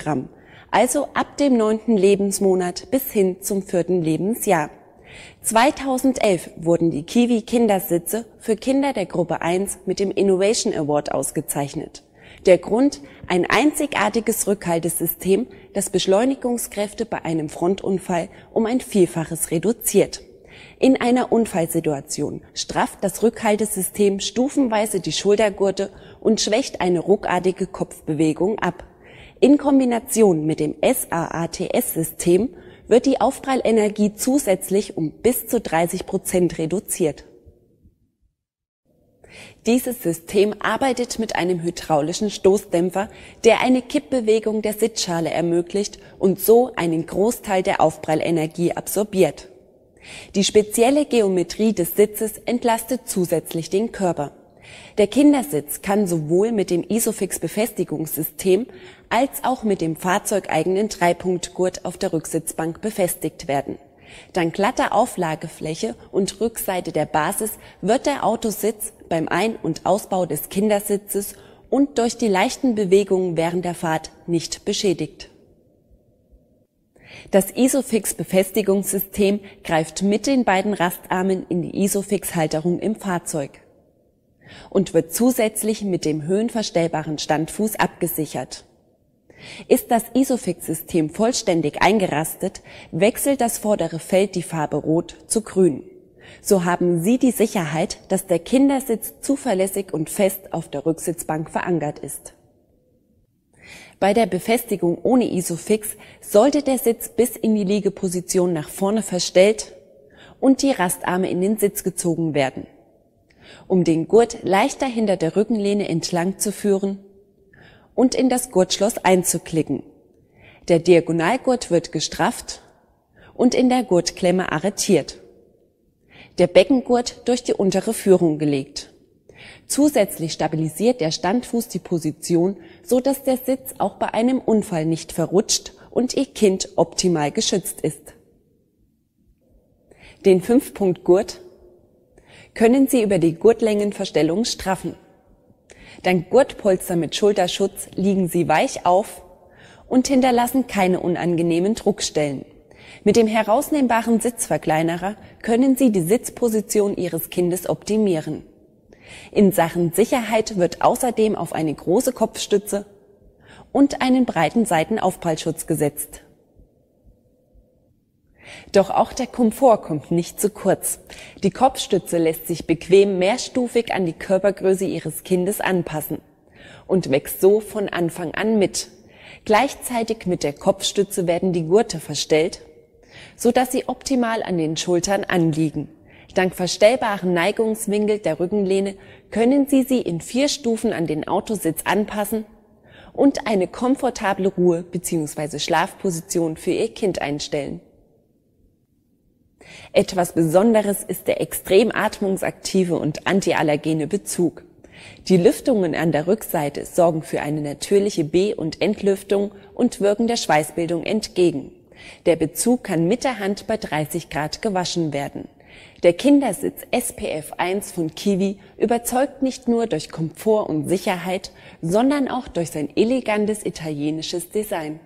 Programm, also ab dem 9. Lebensmonat bis hin zum 4. Lebensjahr. 2011 wurden die Kiwi Kindersitze für Kinder der Gruppe 1 mit dem Innovation Award ausgezeichnet. Der Grund: ein einzigartiges Rückhaltesystem, das Beschleunigungskräfte bei einem Frontunfall um ein Vielfaches reduziert. In einer Unfallsituation strafft das Rückhaltesystem stufenweise die Schultergurte und schwächt eine ruckartige Kopfbewegung ab. In Kombination mit dem SAATS-System wird die Aufprallenergie zusätzlich um bis zu 30% reduziert. Dieses System arbeitet mit einem hydraulischen Stoßdämpfer, der eine Kippbewegung der Sitzschale ermöglicht und so einen Großteil der Aufprallenergie absorbiert. Die spezielle Geometrie des Sitzes entlastet zusätzlich den Körper. Der Kindersitz kann sowohl mit dem Isofix-Befestigungssystem als auch mit dem fahrzeugeigenen Dreipunktgurt auf der Rücksitzbank befestigt werden. Dank glatter Auflagefläche und Rückseite der Basis wird der Autositz beim Ein- und Ausbau des Kindersitzes und durch die leichten Bewegungen während der Fahrt nicht beschädigt. Das Isofix-Befestigungssystem greift mit den beiden Rastarmen in die Isofix-Halterung im Fahrzeug und wird zusätzlich mit dem höhenverstellbaren Standfuß abgesichert. Ist das Isofix-System vollständig eingerastet, wechselt das vordere Feld die Farbe Rot zu Grün. So haben Sie die Sicherheit, dass der Kindersitz zuverlässig und fest auf der Rücksitzbank verankert ist. Bei der Befestigung ohne Isofix sollte der Sitz bis in die Liegeposition nach vorne verstellt und die Rastarme in den Sitz gezogen werden, um den Gurt leichter hinter der Rückenlehne entlang zu führen und in das Gurtschloss einzuklicken. Der Diagonalgurt wird gestrafft und in der Gurtklemme arretiert. Der Beckengurt durch die untere Führung gelegt. Zusätzlich stabilisiert der Standfuß die Position, so dass der Sitz auch bei einem Unfall nicht verrutscht und Ihr Kind optimal geschützt ist. Den 5-Punkt-Gurt können Sie über die Gurtlängenverstellung straffen. Dank Gurtpolster mit Schulterschutz liegen sie weich auf und hinterlassen keine unangenehmen Druckstellen. Mit dem herausnehmbaren Sitzverkleinerer können Sie die Sitzposition Ihres Kindes optimieren. In Sachen Sicherheit wird außerdem auf eine große Kopfstütze und einen breiten Seitenaufprallschutz gesetzt. Doch auch der Komfort kommt nicht zu kurz. Die Kopfstütze lässt sich bequem mehrstufig an die Körpergröße Ihres Kindes anpassen und wächst so von Anfang an mit. Gleichzeitig mit der Kopfstütze werden die Gurte verstellt, sodass sie optimal an den Schultern anliegen. Dank verstellbaren Neigungswinkel der Rückenlehne können Sie sie in 4 Stufen an den Autositz anpassen und eine komfortable Ruhe- bzw. Schlafposition für Ihr Kind einstellen. Etwas Besonderes ist der extrem atmungsaktive und antiallergene Bezug. Die Lüftungen an der Rückseite sorgen für eine natürliche Be- und Entlüftung und wirken der Schweißbildung entgegen. Der Bezug kann mit der Hand bei 30 Grad gewaschen werden. Der Kindersitz SPF 1 von Kiwi überzeugt nicht nur durch Komfort und Sicherheit, sondern auch durch sein elegantes italienisches Design.